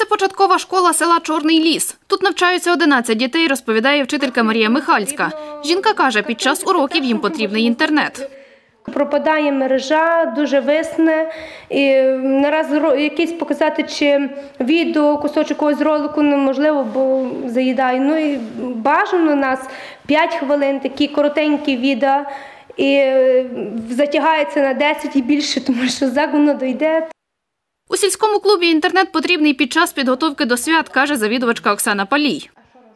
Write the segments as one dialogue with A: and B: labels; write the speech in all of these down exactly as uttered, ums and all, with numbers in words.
A: початкова школа села Чорний Ліс. Тут навчаються одинадцять дітей, розповідає вчителька Марія Михальська. Жінка каже, під час уроків їм потрібний інтернет.
B: Пропадає мережа, дуже висне, і нараз якийсь показати чи відео, кусочок когось ролику неможливо, бо заїдає. Ну і бажано у нас п'ять хвилин, такі коротенькі відео, і затягається на десять і більше, тому що за воно дойде.
A: У сільському клубі інтернет потрібний під час підготовки до свят, каже завідувачка Оксана Палій.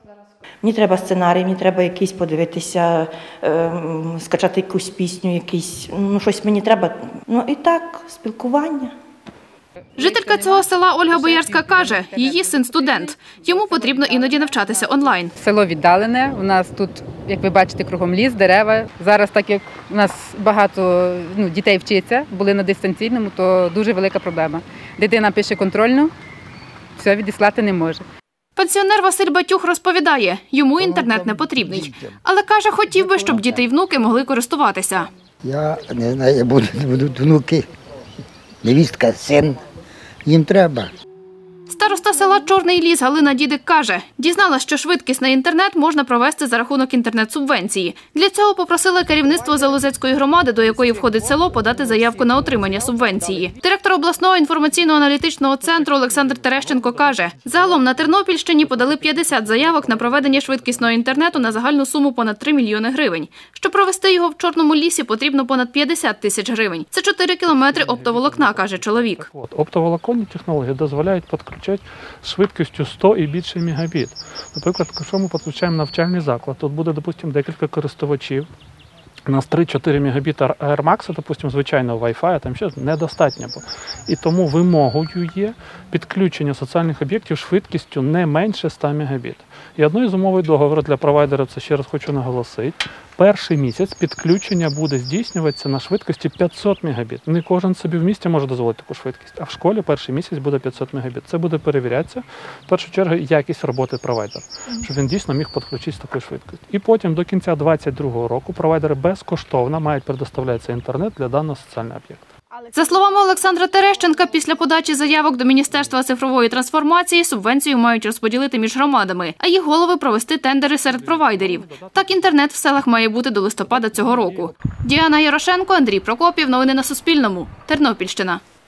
C: Мені треба сценарій, мені треба якийсь подивитися, е, скачати якусь пісню, якийсь, ну щось мені треба. Ну і так, спілкування.
A: Жителька цього села Ольга Боярська каже, її син студент. Йому потрібно іноді навчатися онлайн.
D: Село віддалене, у нас тут, як ви бачите, кругом ліс, дерева. Зараз, так як у нас багато ну, дітей вчиться, були на дистанційному, то дуже велика проблема. Дитина пише контрольну, все відіслати не може.
A: Пенсіонер Василь Батюх розповідає, йому інтернет не потрібний. Але каже, хотів би, щоб діти і внуки могли користуватися.
E: Я не знаю, будуть, будуть внуки, невістка, син, їм треба.
A: Староста села Чорний Ліс Галина Дідик каже, дізналась, що швидкісний інтернет можна провести за рахунок інтернет-субвенції. Для цього попросила керівництво Залозецької громади, до якої входить село, подати заявку на отримання субвенції. Директор обласного інформаційно-аналітичного центру Олександр Терещенко каже, загалом на Тернопільщині подали п'ятдесят заявок на проведення швидкісного інтернету на загальну суму понад три мільйони гривень. Щоб провести його в Чорному Лісі, потрібно понад п'ятдесят тисяч гривень. Це чотири кілометри оптоволокна, каже чоловік.
F: Оптоволоконні технології дозволяють підключати швидкістю сто і більше мегабіт. Наприклад, якщо ми підключаємо навчальний заклад, тут буде, допустимо, декілька користувачів. У нас три-чотири мегабіта Air Max, допустимо, звичайного Wi-Fi, там ще недостатньо. І тому вимогою є підключення соціальних об'єктів швидкістю не менше ста мегабіт. І одною з умов договору для провайдерів, це ще раз хочу наголосити, перший місяць підключення буде здійснюватися на швидкості п'ятсот мегабіт. Не кожен собі в місті може дозволити таку швидкість, а в школі перший місяць буде п'ятсот мегабіт. Це буде перевірятися, в першу чергу, якість роботи провайдера, щоб він дійсно міг підключити з такою швидкістю. І потім до кінця двадцять другого року провайдери безкоштовно мають предоставлятися інтернет для даного соціального об'єкта.
A: За словами Олександра Терещенка, після подачі заявок до Міністерства цифрової трансформації субвенцію мають розподілити між громадами, а їх голови провести тендери серед провайдерів. Так інтернет в селах має бути до листопада цього року. Діана Ярошенко, Андрій Прокопів. Новини на Суспільному. Тернопільщина.